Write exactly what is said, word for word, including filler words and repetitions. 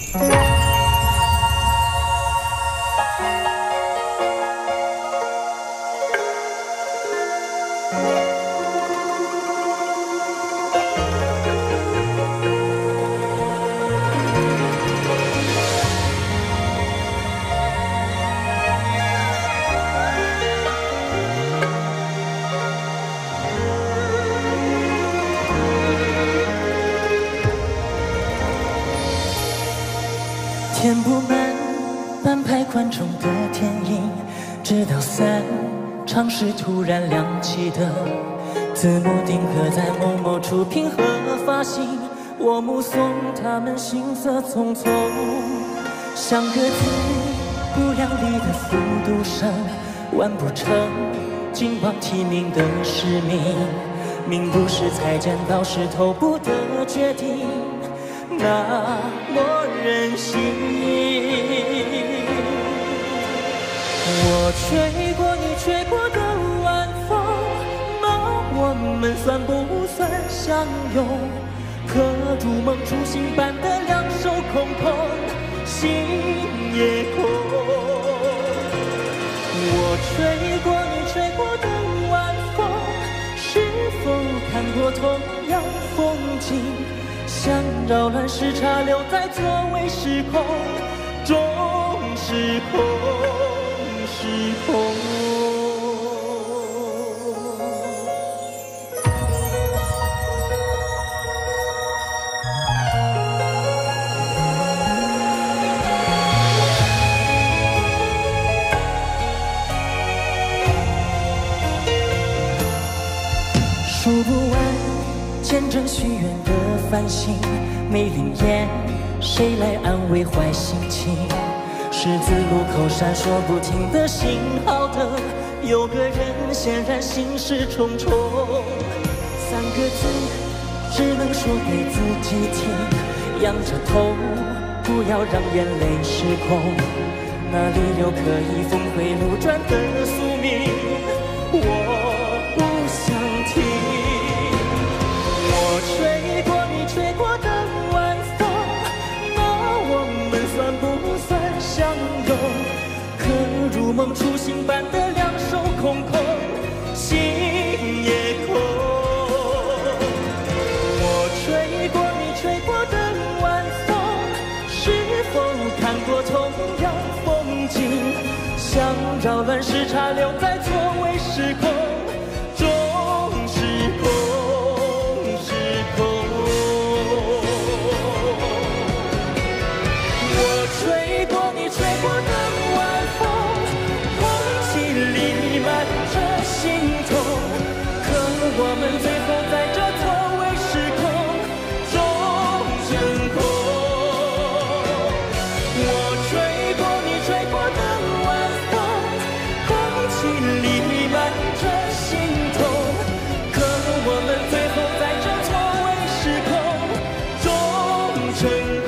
填不满半排观众的电影，直到散场时突然亮起的字幕定格在某某处平和发行，我目送他们行色匆匆，像鸽子不量力的复读生，完不成金榜题名的使命，命不是裁剪刀石头布的决定，那么任性。我吹过你吹过的晚风，那我们算不算相拥？可如梦初醒般的两手空空，心也空。我吹过你吹过的晚风，是否看过同样风景？像扰乱时差留在座位时空，终是空是空。数不完见证许愿的繁星，没灵验，谁来安慰坏心情？十字路口闪烁不停的信号灯，有个人显然心事重重。三个字只能说给自己听，仰着头，不要让眼泪失控。哪里有可以峰回路转的宿命？我不想听。我吹过你吹过的晚风，那我们算不算相拥？可如梦初醒般的两手空空，心也空。我吹过你吹过的晚风，是否看过同样风景？像扰乱时差留在座位时空，终是空是空。我吹过你吹过的晚风，空气里弥漫着心痛，可我们最后在这座位时空终成空。我吹过你吹过的晚风，空气里弥漫着心痛，可我们最后在这座位时空终成空。